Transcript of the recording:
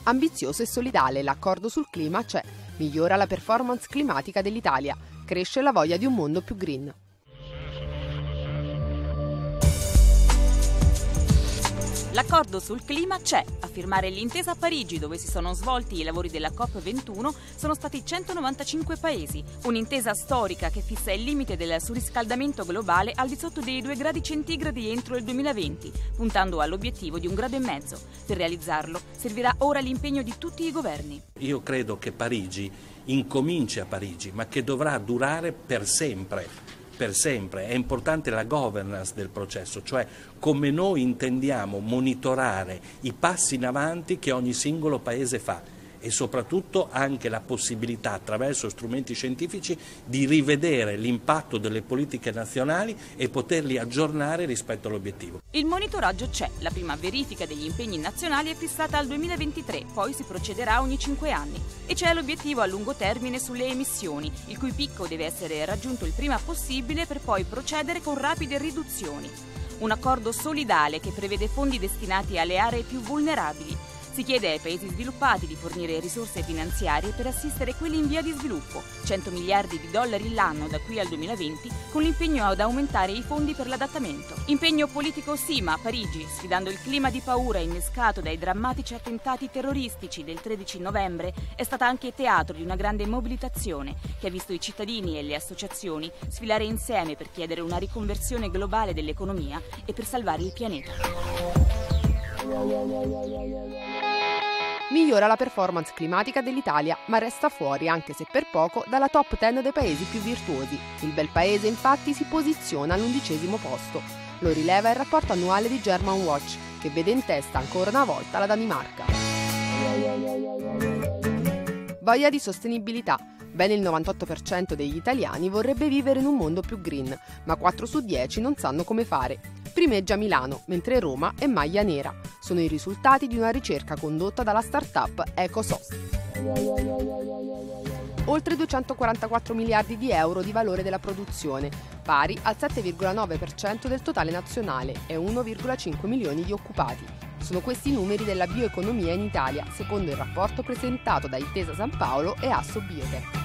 Ambizioso e solidale, l'accordo sul clima c'è. Migliora la performance climatica dell'Italia. Cresce la voglia di un mondo più green. L'accordo sul clima c'è. A firmare l'intesa a Parigi, dove si sono svolti i lavori della COP21, sono stati 195 paesi. Un'intesa storica che fissa il limite del surriscaldamento globale al di sotto dei 2 gradi centigradi entro il 2020, puntando all'obiettivo di 1,5 gradi. Per realizzarlo servirà ora l'impegno di tutti i governi. Io credo che Parigi incominci a Parigi, ma che dovrà durare per sempre. Per sempre. È importante la governance del processo, cioè come noi intendiamo monitorare i passi in avanti che ogni singolo paese fa e soprattutto anche la possibilità attraverso strumenti scientifici di rivedere l'impatto delle politiche nazionali e poterli aggiornare rispetto all'obiettivo. Il monitoraggio c'è, la prima verifica degli impegni nazionali è fissata al 2023, poi si procederà ogni 5 anni. E c'è l'obiettivo a lungo termine sulle emissioni, il cui picco deve essere raggiunto il prima possibile per poi procedere con rapide riduzioni. Un accordo solidale che prevede fondi destinati alle aree più vulnerabili. Si chiede ai paesi sviluppati di fornire risorse finanziarie per assistere quelli in via di sviluppo, 100 miliardi di dollari l'anno da qui al 2020, con l'impegno ad aumentare i fondi per l'adattamento. Impegno politico sì, ma a Parigi, sfidando il clima di paura innescato dai drammatici attentati terroristici del 13 novembre, è stata anche teatro di una grande mobilitazione che ha visto i cittadini e le associazioni sfilare insieme per chiedere una riconversione globale dell'economia e per salvare il pianeta. Migliora la performance climatica dell'Italia, ma resta fuori, anche se per poco, dalla top 10 dei paesi più virtuosi. Il bel paese, infatti, si posiziona all'11° posto. Lo rileva il rapporto annuale di Germanwatch, che vede in testa ancora una volta la Danimarca. Voglia di sostenibilità. Ben il 98% degli italiani vorrebbe vivere in un mondo più green, ma 4 su 10 non sanno come fare. Primeggia Milano, mentre Roma è maglia nera. Sono i risultati di una ricerca condotta dalla start-up EcoSost. Oltre 244 miliardi di euro di valore della produzione, pari al 7,9% del totale nazionale e 1,5 milioni di occupati. Sono questi i numeri della bioeconomia in Italia, secondo il rapporto presentato da Intesa San Paolo e Assobiotech.